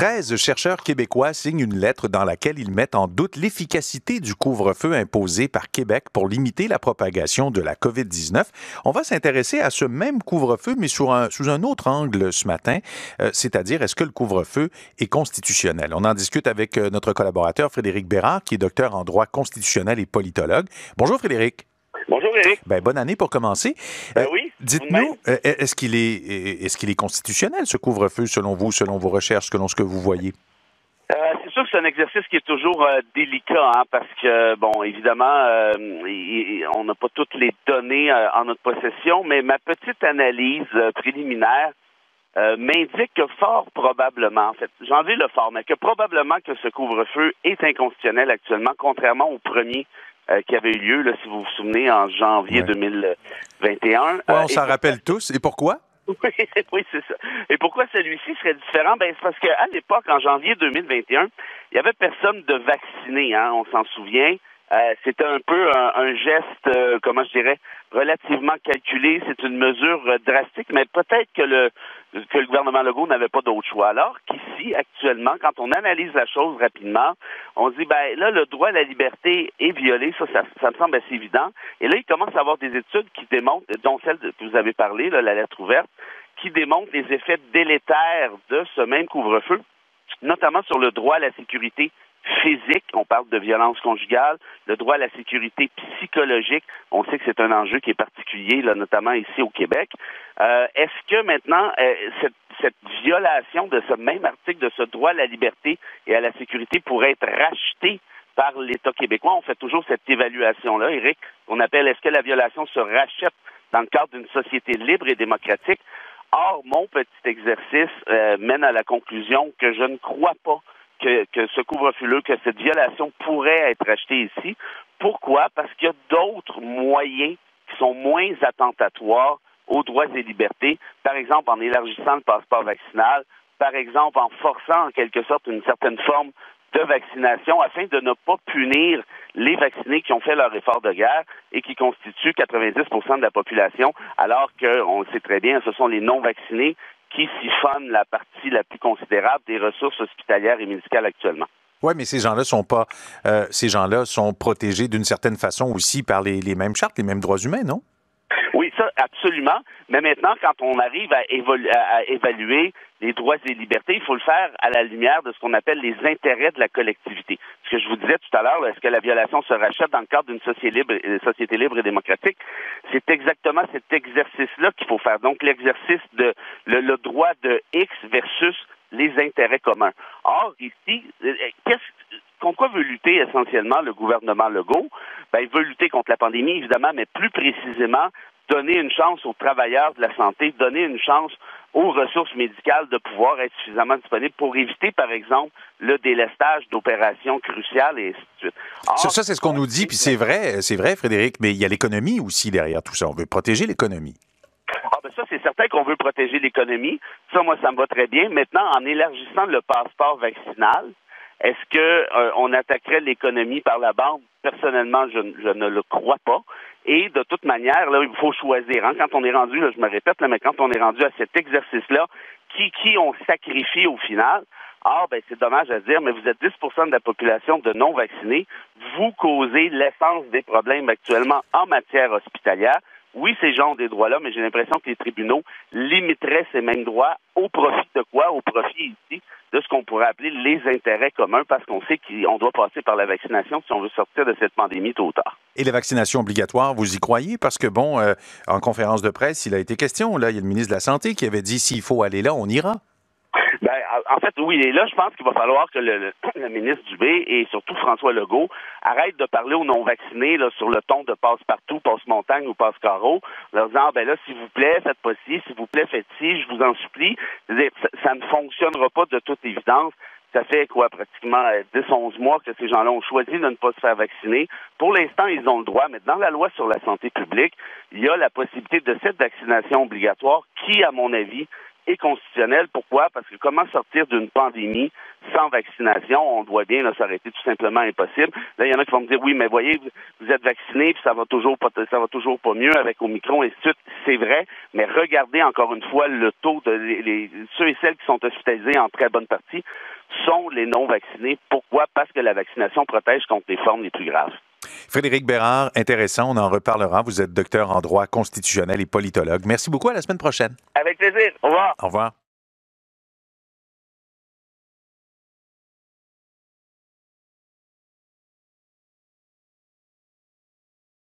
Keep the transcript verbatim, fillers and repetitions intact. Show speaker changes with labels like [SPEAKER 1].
[SPEAKER 1] treize chercheurs québécois signent une lettre dans laquelle ils mettent en doute l'efficacité du couvre-feu imposé par Québec pour limiter la propagation de la covid dix-neuf. On va s'intéresser à ce même couvre-feu, mais sous un, sous un autre angle ce matin, euh, c'est-à-dire est-ce que le couvre-feu est constitutionnel? On en discute avec euh, notre collaborateur Frédéric Bérard, qui est docteur en droit constitutionnel et politologue. Bonjour Frédéric.
[SPEAKER 2] Bonjour Éric.
[SPEAKER 1] Ben, bonne année pour commencer.
[SPEAKER 2] Ben
[SPEAKER 1] euh,
[SPEAKER 2] oui.
[SPEAKER 1] Dites-nous, euh, est-ce qu'il est, est-ce qu'il est constitutionnel, ce couvre-feu, selon vous, selon vos recherches, selon ce que vous voyez?
[SPEAKER 2] Euh, c'est sûr que c'est un exercice qui est toujours euh, délicat, hein, parce que, bon, évidemment, euh, y, y, on n'a pas toutes les données euh, en notre possession, mais ma petite analyse euh, préliminaire euh, m'indique que fort probablement, en fait, j'enlève le fort, mais que probablement que ce couvre-feu est inconstitutionnel actuellement, contrairement au premier euh, qui avait eu lieu, là, si vous vous souvenez, en janvier ouais. deux mille vingt et un.
[SPEAKER 1] Ouais, on
[SPEAKER 2] euh,
[SPEAKER 1] s'en rappelle tous. Et pourquoi?
[SPEAKER 2] Oui, oui, c'est ça. Et pourquoi celui-ci serait différent? Ben, c'est parce qu'à l'époque, en janvier deux mille vingt et un, il n'y avait personne de vacciné, hein, on s'en souvient. Euh, c'était un peu un, un geste, euh, comment je dirais, relativement calculé. C'est une mesure euh, drastique, mais peut-être que le que le gouvernement Legault n'avait pas d'autre choix. Alors qu'ici, actuellement, quand on analyse la chose rapidement, on dit, ben là, le droit à la liberté est violé. Ça, ça, ça me semble assez évident. Et là, il commence à avoir des études qui démontrent, dont celle que vous avez parlé, là, la lettre ouverte, qui démontrent les effets délétères de ce même couvre-feu, notamment sur le droit à la sécurité physique, on parle de violence conjugale, le droit à la sécurité psychologique, on sait que c'est un enjeu qui est particulier, là, notamment ici au Québec. Euh, est-ce que maintenant, euh, cette, cette violation de ce même article, de ce droit à la liberté et à la sécurité pourrait être rachetée par l'État québécois? On fait toujours cette évaluation-là, Éric, qu'on appelle est-ce que la violation se rachète dans le cadre d'une société libre et démocratique? Or, mon petit exercice euh, mène à la conclusion que je ne crois pas Que, que ce couvre-feu-là, que cette violation pourrait être achetée ici. Pourquoi? Parce qu'il y a d'autres moyens qui sont moins attentatoires aux droits et libertés. Par exemple, en élargissant le passeport vaccinal, par exemple, en forçant en quelque sorte une certaine forme de vaccination afin de ne pas punir les vaccinés qui ont fait leur effort de guerre et qui constituent quatre-vingt-dix pour cent de la population, alors qu'on le sait très bien, ce sont les non-vaccinés qui siphonnent la partie la plus considérable des ressources hospitalières et médicales actuellement.
[SPEAKER 1] Oui, mais ces gens-là sont pas, euh, ces gens-là sont protégés d'une certaine façon aussi par les, les mêmes chartes, les mêmes droits humains, non?
[SPEAKER 2] Oui, ça, absolument. Mais maintenant, quand on arrive à, évolu- à évaluer les droits et libertés, il faut le faire à la lumière de ce qu'on appelle les intérêts de la collectivité. Ce que je vous disais tout à l'heure, est-ce que la violation se rachète dans le cadre d'une société libre, société libre et démocratique? C'est exactement cet exercice-là qu'il faut faire. Donc, l'exercice de le, le droit de X versus les intérêts communs. Or, ici, qu'est-ce contre quoi veut lutter essentiellement le gouvernement Legault? Ben, il veut lutter contre la pandémie, évidemment, mais plus précisément, donner une chance aux travailleurs de la santé, donner une chance aux ressources médicales de pouvoir être suffisamment disponibles pour éviter, par exemple, le délestage d'opérations cruciales et ainsi de suite. Or,
[SPEAKER 1] ça, ça, c'est ce qu'on nous dit, puis c'est vrai, c'est vrai, Frédéric, mais il y a l'économie aussi derrière tout ça. On veut protéger l'économie.
[SPEAKER 2] Ah ben ça, c'est certain qu'on veut protéger l'économie. Ça, moi, ça me va très bien. Maintenant, en élargissant le passeport vaccinal, est-ce que euh, on attaquerait l'économie par la bande? Personnellement, je, je ne le crois pas. Et de toute manière, là, il faut choisir. Hein? Quand on est rendu, là, je me répète, là, mais quand on est rendu à cet exercice-là, qui, qui on sacrifie au final? Ah, ben c'est dommage à dire, mais vous êtes dix pour cent de la population de non-vaccinés. Vous causez l'essence des problèmes actuellement en matière hospitalière. Oui, ces gens ont des droits-là, mais j'ai l'impression que les tribunaux limiteraient ces mêmes droits au profit de quoi? Au profit ici de ce qu'on pourrait appeler les intérêts communs, parce qu'on sait qu'on doit passer par la vaccination si on veut sortir de cette pandémie tôt ou tard.
[SPEAKER 1] Et les vaccinations obligatoires, vous y croyez? Parce que, bon, euh, en conférence de presse, il a été question, là, il y a le ministre de la Santé qui avait dit, s'il faut aller là, on ira.
[SPEAKER 2] Ben, en fait, oui, et là, je pense qu'il va falloir que le, le, le ministre Dubé et surtout François Legault arrêtent de parler aux non-vaccinés là, sur le ton de passe-partout, passe-montagne ou passe-carreau, leur disant, ben là, s'il vous plaît, faites pas ci, s'il vous plaît, faites ci, je vous en supplie. C'est-à-dire, ça, ça ne fonctionnera pas de toute évidence. Ça fait quoi, pratiquement dix à onze mois que ces gens-là ont choisi de ne pas se faire vacciner. Pour l'instant, ils ont le droit, mais dans la loi sur la santé publique, il y a la possibilité de cette vaccination obligatoire qui, à mon avis, est constitutionnelle. Pourquoi? Parce que comment sortir d'une pandémie sans vaccination? On doit bien, là, ça aurait été tout simplement impossible. Là, il y en a qui vont me dire, oui, mais voyez, vous êtes vacciné, puis ça va toujours pas, ça va toujours pas mieux avec Omicron, et ainsi de suite. C'est vrai, mais regardez encore une fois le taux de les, les, ceux et celles qui sont hospitalisés en très bonne partie sont les non-vaccinés. Pourquoi? Parce que la vaccination protège contre les formes les plus graves.
[SPEAKER 1] Frédéric Bérard, intéressant, on en reparlera. Vous êtes docteur en droit constitutionnel et politologue. Merci beaucoup, à la semaine prochaine.
[SPEAKER 2] Avec plaisir. Au revoir.
[SPEAKER 1] Au revoir.